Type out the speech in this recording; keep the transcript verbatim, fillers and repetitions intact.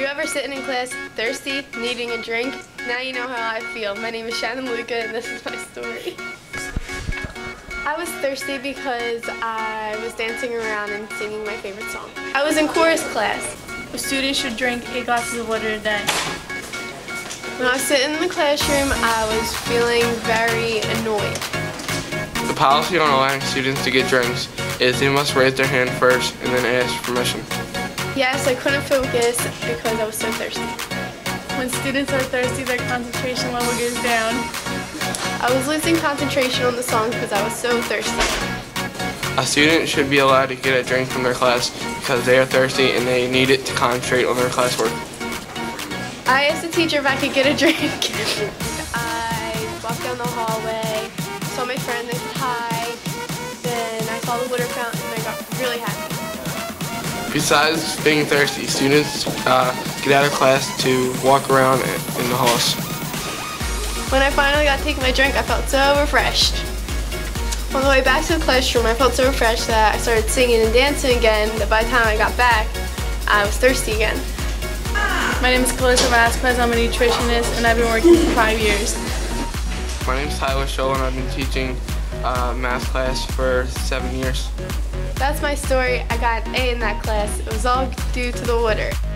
you ever sitting in class thirsty, needing a drink? Now you know how I feel. My name is Shannon Luca and this is my story. I was thirsty because I was dancing around and singing my favorite song. I was in chorus class. A student should drink eight glasses of water a day. When I was sitting in the classroom, I was feeling very annoyed. The policy on allowing students to get drinks is they must raise their hand first and then ask permission. Yes, I couldn't focus because I was so thirsty. When students are thirsty, their concentration level goes down. I was losing concentration on the song because I was so thirsty. A student should be allowed to get a drink from their class because they are thirsty and they need it to concentrate on their classwork. I asked the teacher if I could get a drink. I walked down the hallway, saw my friend, they said hi, then I saw the water fountain and I got really happy. Besides being thirsty, students uh, get out of class to walk around in the halls. When I finally got to take my drink, I felt so refreshed. On the way back to the classroom, I felt so refreshed that I started singing and dancing again, that by the time I got back, I was thirsty again. My name is Calissa Vasquez, I'm a nutritionist, and I've been working for five years. My name is Tyler Scholl, and I've been teaching uh, math class for seven years. That's my story. I got an A in that class. It was all due to the water.